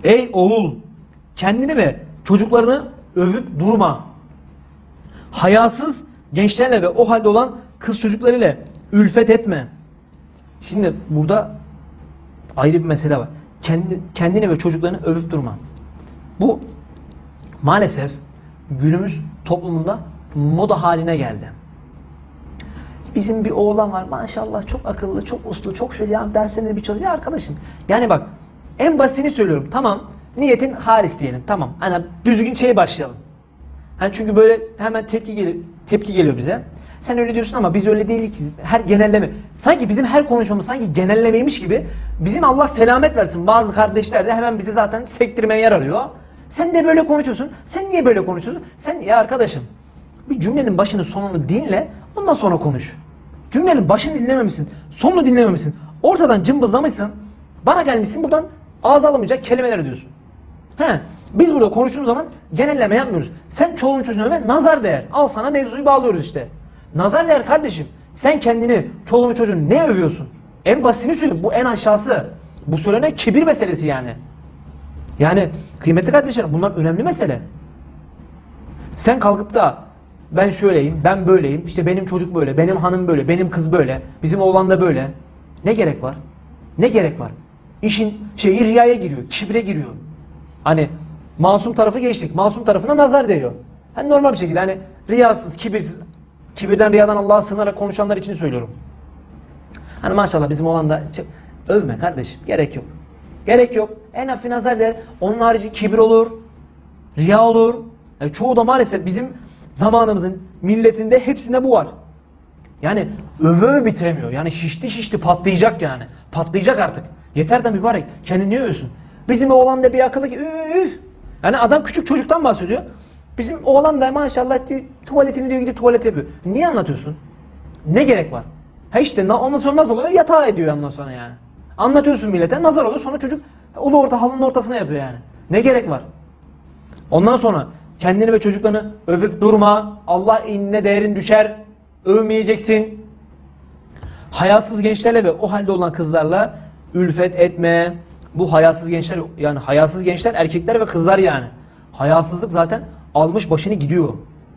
Ey oğul, kendini ve çocuklarını övüp durma. Hayasız gençlerle ve o halde olan kız çocuklarıyla ülfet etme. Şimdi burada ayrı bir mesele var. Kendini ve çocuklarını övüp durma. Bu maalesef günümüz toplumunda moda haline geldi. Bizim bir oğlan var maşallah, çok akıllı, çok uslu, çok şöyle, ya derslerinde bir çalışıyor. Ya arkadaşım, yani bak, en basitini söylüyorum, tamam, niyetin halis diyelim, tamam, hani düzgün şeye başlayalım. Hani çünkü böyle hemen tepki geliyor bize. Sen öyle diyorsun ama biz öyle değiliz ki. Her genelleme. Sanki bizim her konuşmamız sanki genellemeymiş gibi. Bizim Allah selamet versin. Bazı kardeşler de hemen bizi zaten sektirmeye yer arıyor. Sen de böyle konuşuyorsun. Sen niye böyle konuşuyorsun? Sen, ya arkadaşım, bir cümlenin başını sonunu dinle, ondan sonra konuş. Cümlenin başını dinlememişsin, sonunu dinlememişsin. Ortadan cımbızlamışsın. Bana gelmişsin buradan ağza alamayacak kelimeler diyorsun. Biz burada konuştuğumuz zaman genelleme yapmıyoruz. Sen çoluğun çocuğun öve nazar değer. Al sana mevzuyu bağlıyoruz işte. Nazar değer kardeşim. Sen kendini, çoluğun çocuğun ne övüyorsun? En basitini söyle. Bu en aşağısı. Bu söylenen kibir meselesi yani. Yani kıymetli kardeşlerim, bunlar önemli mesele. Sen kalkıp da ben şöyleyim, ben böyleyim, işte benim çocuk böyle, benim hanım böyle, benim kız böyle, bizim oğlan da böyle. Ne gerek var? Ne gerek var? İşin riyaya giriyor, kibre giriyor. Hani masum tarafı geçtik. Masum tarafına nazar değiyor. Hani normal bir şekilde, hani riyasız, kibirsiz, kibirden, riyadan Allah'a sığınarak konuşanlar için söylüyorum. Hani maşallah bizim oğlan da övme kardeşim. Gerek yok. Gerek yok. En hafif nazar değer. Onun harici kibir olur, riya olur. Çoğu da maalesef bizim zamanımızın milletinde hepsinde bu var. Yani öve bitiremiyor. Yani şişti patlayacak yani. Patlayacak artık. Yeter de mübarek. Kendini niye övüyorsun? Bizim oğlan da bir akıllı ki üf. Yani adam küçük çocuktan bahsediyor. Bizim oğlan da maşallah diyor, tuvaletini diyor, gidip tuvalet yapıyor. Niye anlatıyorsun? Ne gerek var? İşte ondan sonra nazar oluyor, yatağa ediyor ondan sonra yani. Anlatıyorsun millete, nazar oluyor, sonra çocuk halının ortasına yapıyor yani. Ne gerek var? Ondan sonra kendini ve çocuklarını övüp durma. Allah inine değerin düşer. Övmeyeceksin. Hayasız gençlerle ve o halde olan kızlarla ülfet etme. Bu hayasız gençler, yani hayasız gençler erkekler ve kızlar yani. Hayasızlık zaten almış başını gidiyor.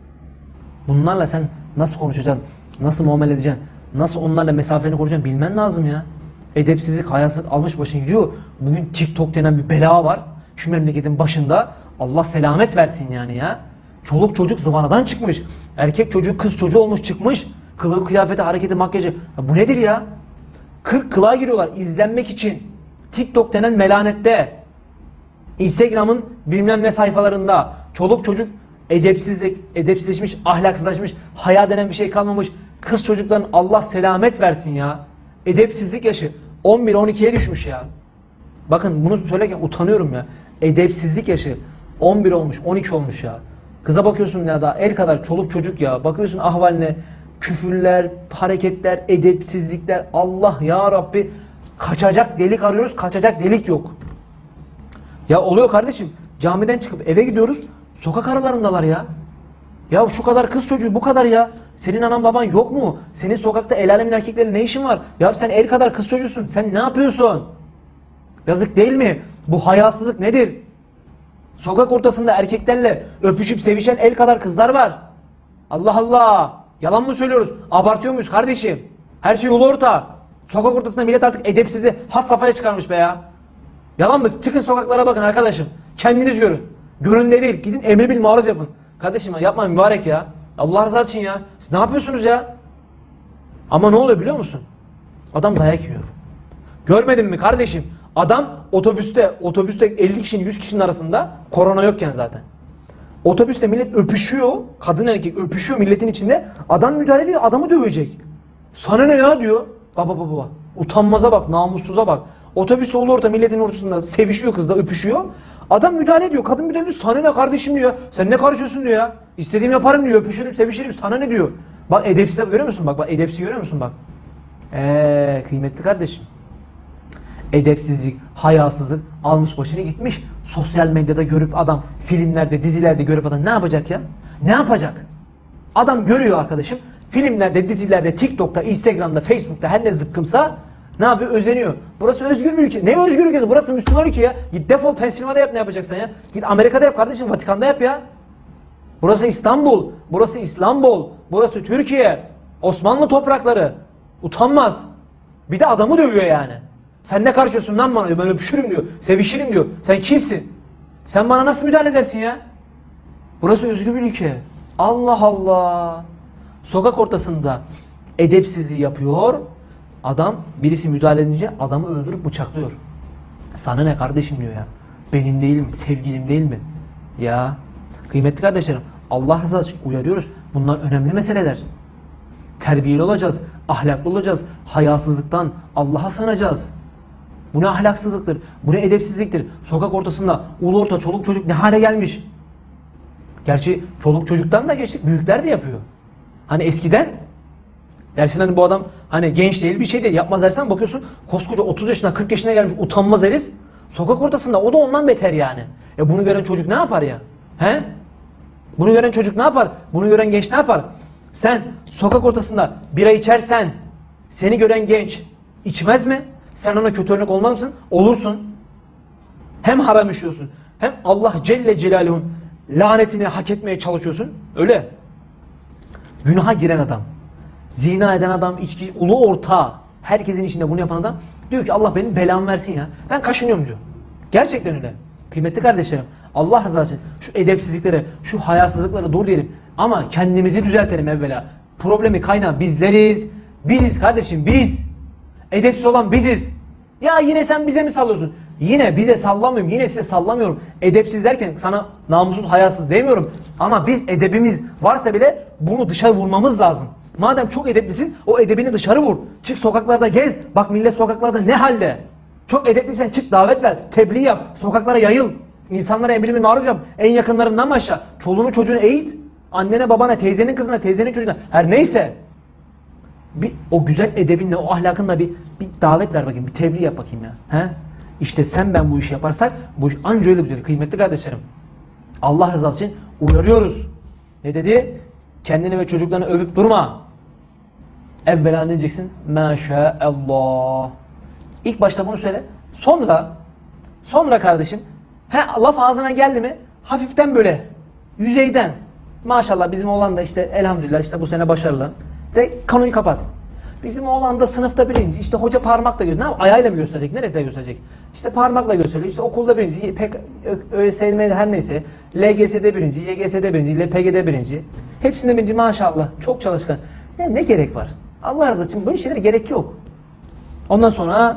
Bunlarla sen nasıl konuşacaksın? Nasıl muamele edeceksin? Nasıl onlarla mesafeni koruyacaksın bilmen lazım ya. Edepsizlik, hayasızlık almış başını gidiyor. Bugün TikTok denen bir bela var. Şu memleketin başında. Allah selamet versin yani ya. Çoluk çocuk zıvanadan çıkmış. Erkek çocuğu kız çocuğu olmuş çıkmış. Kılığı, kıyafeti, hareketi, makyajı. Ya bu nedir ya? 40 kılığa giriyorlar izlenmek için. TikTok denen melanette. Instagram'ın bilmem ne sayfalarında. Çoluk çocuk edepsizleşmiş, ahlaksızlaşmış. Haya denen bir şey kalmamış. Kız çocukların Allah selamet versin ya. Edepsizlik yaşı 11-12'ye düşmüş ya. Bakın bunu söylerken utanıyorum ya. Edepsizlik yaşı 11 olmuş, 12 olmuş ya. Kıza bakıyorsun ya, daha el kadar çoluk çocuk ya. Bakıyorsun ahvaline, küfürler, hareketler, edepsizlikler. Allah ya Rabbi, kaçacak delik arıyoruz, kaçacak delik yok. Ya oluyor kardeşim, camiden çıkıp eve gidiyoruz, sokak aralarındalar ya. Ya şu kadar kız çocuğu, bu kadar ya. Senin anan baban yok mu? Senin sokakta el alemin erkeklerle ne işin var? Ya sen el kadar kız çocuğusun, sen ne yapıyorsun? Yazık değil mi? Bu hayasızlık nedir? Sokak ortasında erkeklerle öpüşüp sevişen el kadar kızlar var. Allah Allah! Yalan mı söylüyoruz? Abartıyor muyuz kardeşim? Her şey ulu orta. Sokak ortasında millet artık edepsizi had safhaya çıkarmış be ya. Yalan mı? Çıkın sokaklara bakın arkadaşım. Kendiniz görün. Görün de değil. Gidin emri bil maruf yapın. Kardeşim yapma mübarek ya. Allah rızası için ya. Siz ne yapıyorsunuz ya? Ama ne oluyor biliyor musun? Adam dayak yiyor. Görmedin mi kardeşim? Adam otobüste 50 kişinin 100 kişinin arasında, korona yokken zaten. Otobüste millet öpüşüyor. Kadın erkek öpüşüyor milletin içinde. Adam müdahale ediyor. Adamı dövecek. Sana ne ya diyor. Baba. Utanmaza bak, namussuza bak. Otobüs ulu orta milletin ortasında sevişiyor, kızla öpüşüyor. Adam müdahale ediyor. Kadın müdahale ediyor. Sana ne kardeşim diyor. Sen ne karışıyorsun diyor ya. İstediğimi yaparım diyor. Öpüşürüm, sevişirim. Sana ne diyor. Bak edepsiz görüyor musun? Bak edepsiz görüyor musun bak. Kıymetli kardeşim. Edepsizlik, hayasızlık almış başını gitmiş. Sosyal medyada görüp adam, filmlerde, dizilerde görüp adam ne yapacak ya? Ne yapacak? Adam görüyor arkadaşım. Filmlerde, dizilerde, TikTok'ta, Instagram'da, Facebook'ta her ne zıkkımsa Ne yapıyor? Özeniyor. Burası özgür bir ülke. Ne özgür ülkesi? Burası Müslüman ülke ya. Git defol Pensilvanya'da yap ne yapacaksan ya. Git Amerika'da yap kardeşim. Vatikan'da yap ya. Burası İstanbul. Burası İstanbul. Burası Türkiye. Osmanlı toprakları. Utanmaz. Bir de adamı dövüyor yani. Sen ne karışıyorsun lan bana diyor. Ben öpüşürüm diyor. Sevişirim diyor. Sen kimsin? Sen bana nasıl müdahale edersin ya? Burası özgür bir ülke. Allah Allah. Sokak ortasında edepsizliği yapıyor. Adam birisi müdahale edince adamı öldürüp bıçaklıyor. Sana ne kardeşim diyor ya. Benim değil mi? Sevgilim değil mi? Ya kıymetli kardeşlerim, Allah rızası için uyarıyoruz. Bunlar önemli meseleler. Terbiyeli olacağız. Ahlaklı olacağız. Hayasızlıktan Allah'a sığınacağız. Bu ne ahlaksızlıktır. Bu ne edepsizliktir. Sokak ortasında ulu orta çoluk çocuk ne hale gelmiş. Gerçi çoluk çocuktan da geçtik. Büyükler de yapıyor. Hani eskiden dersin hani bu adam hani genç değil bir şey değil yapmaz dersen bakıyorsun koskoca 30 yaşına 40 yaşına gelmiş utanmaz herif sokak ortasında o da ondan beter yani. Bunu gören çocuk ne yapar ya? He? Bunu gören çocuk ne yapar? Bunu gören genç ne yapar? Sen sokak ortasında bira içersen seni gören genç içmez mi? Sen ona kötü örnek olmaz mısın? Olursun. Hem haram işiyorsun hem Allah Celle Celaluhu'nun lanetini hak etmeye çalışıyorsun. Öyle. Günaha giren adam, zina eden adam, içki, ulu orta, herkesin içinde bunu yapan adam diyor ki Allah benim belamı versin ya. Ben kaşınıyorum diyor. Gerçekten öyle. Kıymetli kardeşlerim, Allah rızası için şu edepsizliklere, şu hayasızlıklara dur diyelim. Ama kendimizi düzeltelim evvela. Problemi kaynağı bizleriz. Biziz kardeşim, biz. Edepsiz olan biziz. Ya yine sen bize mi sallıyorsun? Yine bize sallamıyorum, yine size sallamıyorum. Edepsiz derken sana namussuz, hayasız demiyorum. Ama biz edebimiz varsa bile bunu dışarı vurmamız lazım. Madem çok edeplisin, o edebini dışarı vur. Çık sokaklarda gez. Bak millet sokaklarda ne halde? Çok edepliysen çık davet ver, tebliğ yap, sokaklara yayıl. İnsanlara emri bil maruf yap. En yakınlarından mı aşağı? Çoluğunu çocuğunu eğit. Annene babana, teyzenin kızına, teyzenin çocuğuna. Her neyse. Bir o güzel edebinle, o ahlakınla bir davet ver bakayım, bir tebliğ yap bakayım ya. He? İşte sen ben bu işi yaparsak bu iş anca öyle düzelir. Kıymetli kardeşlerim. Allah rızası için uyarıyoruz. Ne dedi? Kendini ve çocuklarını övüp durma. Evvela ne diyeceksin? Maşallah. İlk başta bunu söyle. Sonra kardeşim laf ağzına geldi mi hafiften böyle yüzeyden maşallah bizim oğlan da işte elhamdülillah işte bu sene başarılı. De konuyu kapat. Bizim oğlan da sınıfta birinci. İşte hoca parmakla gösteriyor. Ayağıyla mı gösterecek? Neresinde gösterecek? İşte parmakla gösteriyor. İşte okulda birinci. Pek ÖSYM her neyse. LGS'de birinci. YGS'de birinci. LPG'de birinci. Hepsinde birinci maşallah. Çok çalışkan. Ya ne gerek var? Allah razı olsun. Böyle şeylere gerek yok. Ondan sonra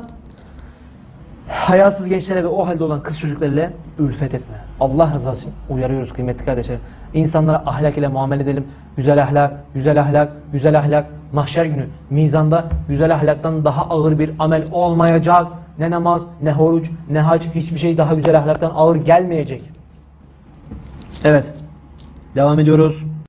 hayasız gençlere ve o halde olan kız çocuklarıyla ülfet etme. Allah rızası için uyarıyoruz kıymetli kardeşlerim. İnsanlara ahlak ile muamele edelim. Güzel ahlak, güzel ahlak, güzel ahlak. Mahşer günü mizanda güzel ahlaktan daha ağır bir amel olmayacak. Ne namaz, ne oruç, ne hac, hiçbir şey daha güzel ahlaktan ağır gelmeyecek. Evet. Devam ediyoruz.